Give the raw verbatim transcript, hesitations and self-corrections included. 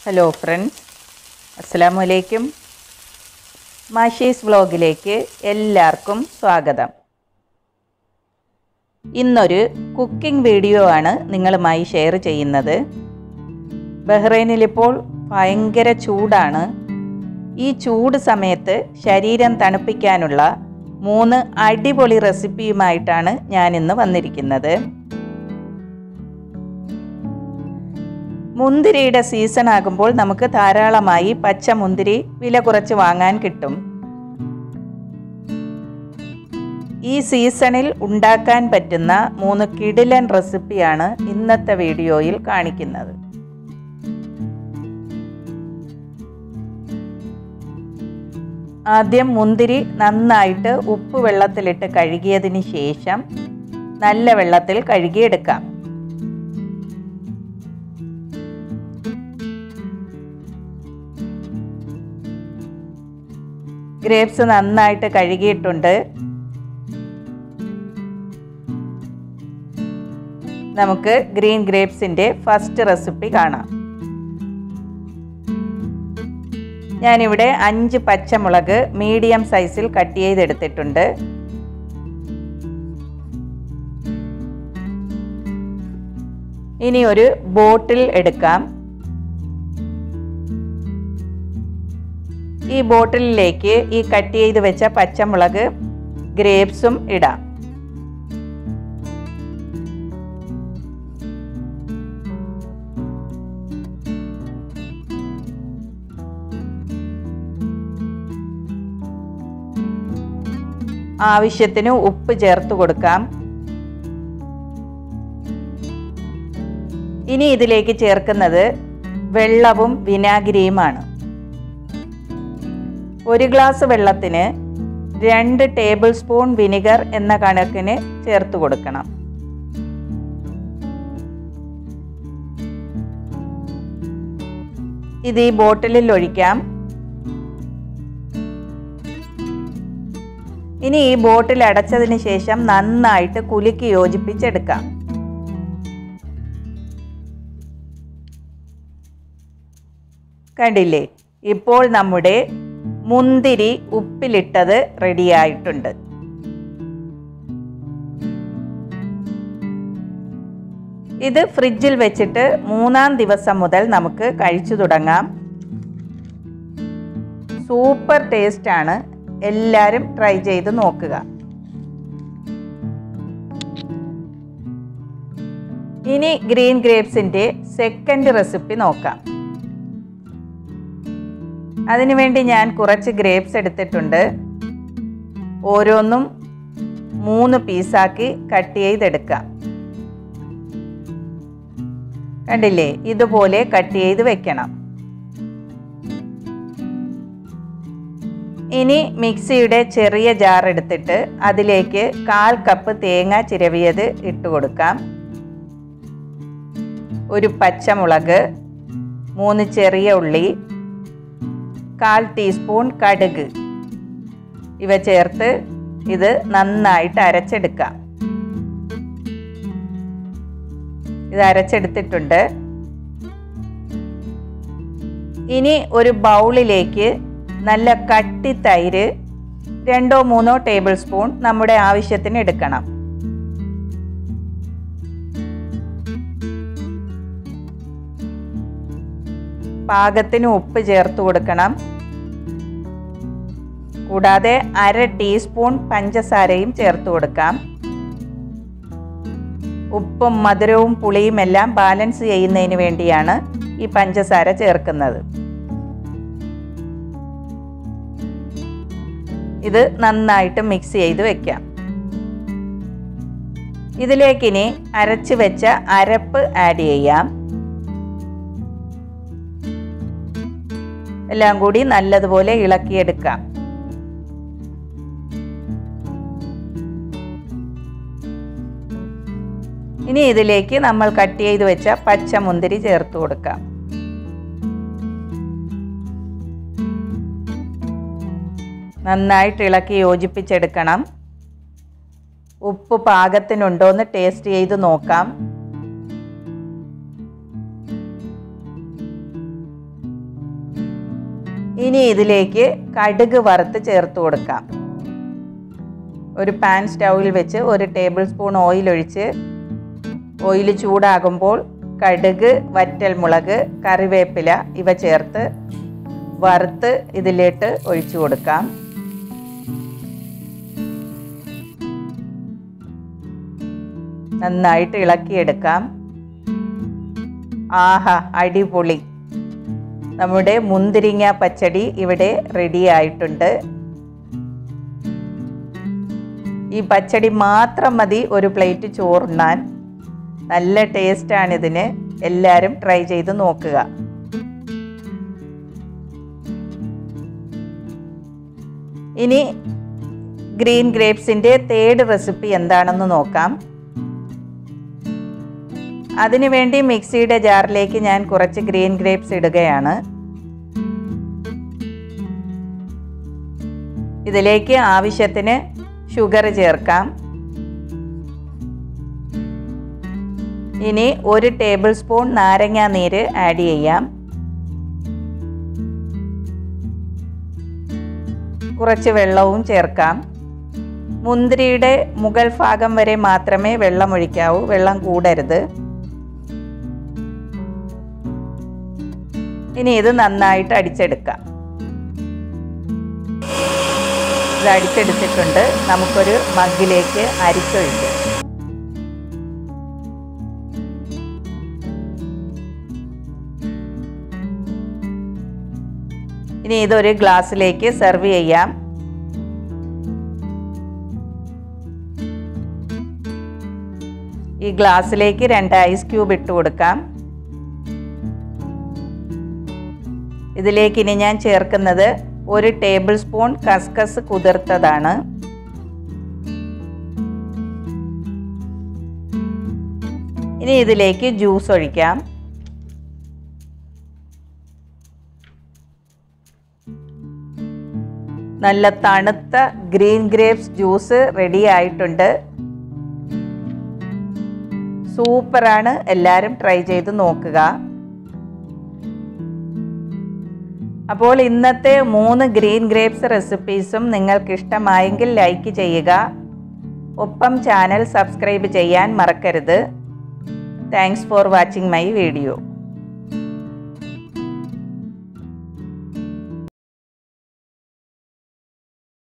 Hello friends, അസ്സലാമു അലൈക്കും. മാഷീസ് വ്ലോഗിലേക്ക് എല്ലാവർക്കും സ്വാഗതം. ഇന്നൊരു കുക്കിംഗ് വീഡിയോ ആണ് നിങ്ങളുമായി ഷെയർ ചെയ്യുന്നത്. ബഹ്റൈനിലിപ്പോൾ ഭയങ്കര ചൂടാണ്. ഈ ചൂട് സമയത്ത് ശരീരം തണുപ്പിക്കാനുള്ള മൂന്ന് അടിപൊളി റെസിപ്പിയുമായിട്ടാണ് ഞാനിന്ന് വന്നിരിക്കുന്നത്. മുന്തിരിയുടെ സീസൺ ആകുമ്പോൾ നമുക്ക് ധാരാളമായി പച്ചമുന്തിരി വില കുറച്ച് വാങ്ങാൻ കിട്ടും. ഈ സീസണിൽ ഉണ്ടാക്കാൻ പറ്റുന്ന മൂന്ന് കിടിലൻ റെസിപ്പിയാണ് ഇന്നത്തെ വീഡിയോയിൽ കാണിക്കുന്നത്. ആദ്യം മുന്തിരി നന്നായിട്ട് ഉപ്പ് വെള്ളത്തിലിട്ട് കഴുകിയതിന് ശേഷം നല്ല വെള്ളത്തിൽ കഴുകിയെടുക്കാം. ഗ്രേപ്സ് നന്നായിട്ട് കഴുകിയിട്ടുണ്ട്. നമുക്ക് ഗ്രീൻ ഗ്രേപ്സിൻ്റെ ഫസ്റ്റ് റെസിപ്പി കാണാം. ഞാനിവിടെ അഞ്ച് പച്ചമുളക് മീഡിയം സൈസിൽ കട്ട് ചെയ്തെടുത്തിട്ടുണ്ട്. ഇനി ഒരു ബോട്ടിൽ എടുക്കാം. ഈ ബോട്ടിലിലേക്ക് ഈ കട്ട് ചെയ്ത് വെച്ച പച്ചമുളക് ഗ്രേപ്സും ഇടാം. ആവശ്യത്തിന് ഉപ്പ് ചേർത്ത് കൊടുക്കാം. ഇനി ഇതിലേക്ക് ചേർക്കുന്നത് വെള്ളവും വിനാഗിരിയുമാണ്. ഒരു ഗ്ലാസ് വെള്ളത്തിന് രണ്ട് ടേബിൾ സ്പൂൺ വിനിഗർ എന്ന കണക്കിന് ചേർത്ത് കൊടുക്കണം. ഇത് ഈ ബോട്ടിലിൽ ഒഴിക്കാം. ഇനി ഈ ബോട്ടിൽ അടച്ചതിന് ശേഷം നന്നായിട്ട് കുലുക്കി യോജിപ്പിച്ചെടുക്കാം. കണ്ടില്ലേ, ഇപ്പോൾ നമ്മുടെ മുന്തിരി ഉപ്പിലിട്ടത് റെഡിയായിട്ടുണ്ട്. ഇത് ഫ്രിഡ്ജിൽ വെച്ചിട്ട് മൂന്നാം ദിവസം മുതൽ നമുക്ക് കഴിച്ചു തുടങ്ങാം. സൂപ്പർ ടേസ്റ്റ് ആണ്. എല്ലാവരും ട്രൈ ചെയ്ത് നോക്കുക. ഇനി ഗ്രീൻ ഗ്രേപ്സിൻ്റെ സെക്കൻഡ് റെസിപ്പി നോക്കാം. അതിനുവേണ്ടി ഞാൻ കുറച്ച് ഗ്രേപ്സ് എടുത്തിട്ടുണ്ട്. ഓരോന്നും മൂന്ന് പീസാക്കി കട്ട് ചെയ്തെടുക്കാം. കണ്ടില്ലേ, ഇതുപോലെ കട്ട് ചെയ്ത് വെക്കണം. ഇനി മിക്സിയുടെ ചെറിയ ജാർ എടുത്തിട്ട് അതിലേക്ക് കാൽ കപ്പ് തേങ്ങ ചിരവിയത് ഇട്ട് കൊടുക്കാം. ഒരു പച്ചമുളക്, മൂന്ന് ചെറിയ ഉള്ളി, കാൽ ടീസ്പൂൺ കടുക് ഇവ ചേർത്ത് ഇത് നന്നായിട്ട് അരച്ചെടുക്കാം. ഇത് അരച്ചെടുത്തിട്ടുണ്ട്. ഇനി ഒരു ബൗളിലേക്ക് നല്ല കട്ടി തൈര് രണ്ടോ മൂന്നോ ടേബിൾ സ്പൂൺ നമ്മുടെ ആവശ്യത്തിന് എടുക്കണം. പാകത്തിന് ഉപ്പ് ചേർത്ത് കൊടുക്കണം. കൂടാതെ അര ടീസ്പൂൺ പഞ്ചസാരയും ചേർത്ത് കൊടുക്കാം. ഉപ്പും മധുരവും പുളിയും എല്ലാം ബാലൻസ് ചെയ്യുന്നതിന് വേണ്ടിയാണ് ഈ പഞ്ചസാര ചേർക്കുന്നത്. ഇത് നന്നായിട്ട് മിക്സ് ചെയ്ത് വെക്കാം. ഇതിലേക്കിനി അരച്ച് വെച്ച അരപ്പ് ആഡ് ചെയ്യാം. എല്ലാം കൂടി നല്ലതുപോലെ ഇളക്കിയെടുക്കാം. ഇനി ഇതിലേക്ക് നമ്മൾ കട്ട് ചെയ്ത് വെച്ച പച്ചമുന്തിരി ചേർത്ത് കൊടുക്കാം. നന്നായിട്ട് ഇളക്കി യോജിപ്പിച്ചെടുക്കണം. ഉപ്പ് പാകത്തിനുണ്ടോ എന്ന് ടേസ്റ്റ് ചെയ്ത് നോക്കാം. ഇനി ഇതിലേക്ക് കടുക് വറുത്ത് ചേർത്ത് കൊടുക്കാം. ഒരു പാൻ സ്റ്റൗവിൽ വെച്ച് ഒരു ടേബിൾ സ്പൂൺ ഓയിൽ ഒഴിച്ച് ഓയിൽ ചൂടാകുമ്പോൾ കടുക്, വറ്റൽമുളക്, കറിവേപ്പില ഇവ ചേർത്ത് വറുത്ത് ഇതിലേക്ക് ഒഴിച്ചു കൊടുക്കാം. നന്നായിട്ട് ഇളക്കിയെടുക്കാം. ആഹാ, അടിപൊളി! നമ്മുടെ മുന്തിരിങ്ങ പച്ചടി ഇവിടെ റെഡി ആയിട്ടുണ്ട്. ഈ പച്ചടി മാത്രം മതി ഒരു പ്ലേറ്റ് ചോറുണ്ണാൻ. നല്ല ടേസ്റ്റാണിതിന്. എല്ലാവരും ട്രൈ ചെയ്ത് നോക്കുക. ഇനി ഗ്രീൻ ഗ്രേപ്സിൻ്റെ തേർഡ് റെസിപ്പി എന്താണെന്ന് നോക്കാം. അതിനുവേണ്ടി മിക്സിയുടെ ജാറിലേക്ക് ഞാൻ കുറച്ച് ഗ്രീൻ ഗ്രേപ്സ് ഇടുകയാണ്. ഇതിലേക്ക് ആവശ്യത്തിന് ഷുഗർ ചേർക്കാം. ഇനി ഒരു ടേബിൾ സ്പൂൺ നാരങ്ങാ നീര് ആഡ് ചെയ്യാം. കുറച്ച് വെള്ളവും ചേർക്കാം. മുന്തിരിയുടെ മുകൾ ഭാഗം വരെ മാത്രമേ വെള്ളം ഒഴിക്കാവൂ, വെള്ളം കൂടരുത്. ഇനി ഇത് നന്നായിട്ട് അടിച്ചെടുക്കാം. ഇത് അടിച്ചെടുത്തിട്ടുണ്ട്. നമുക്കൊരു മഗ്ഗിലേക്ക് അരിച്ചൊഴിക്കാം. ഇനി ഇതൊരു ഗ്ലാസ്സിലേക്ക് സെർവ് ചെയ്യാം. ഈ ഗ്ലാസ്സിലേക്ക് രണ്ട് ഐസ് ക്യൂബ് ഇട്ട് കൊടുക്കാം. ഇതിലേക്ക് ഇനി ഞാൻ ചേർക്കുന്നത് ഒരു ടേബിൾ സ്പൂൺ കസ്കസ് കുതിർത്തതാണ്. ഇനി ഇതിലേക്ക് ജ്യൂസ് ഒഴിക്കാം. നല്ല തണുത്ത ഗ്രീൻ ഗ്രേപ്സ് ജ്യൂസ് റെഡി ആയിട്ടുണ്ട്. സൂപ്പറാണ്. എല്ലാവരും ട്രൈ ചെയ്ത് നോക്കുക. അപ്പോൾ ഇന്നത്തെ മൂന്ന് ഗ്രീൻ ഗ്രേപ്സ് റെസിപ്പീസും നിങ്ങൾക്ക് ഇഷ്ടമായെങ്കിൽ ലൈക്ക് ചെയ്യുക. ഒപ്പം ചാനൽ സബ്സ്ക്രൈബ് ചെയ്യാൻ മറക്കരുത്. Thanks for watching my video.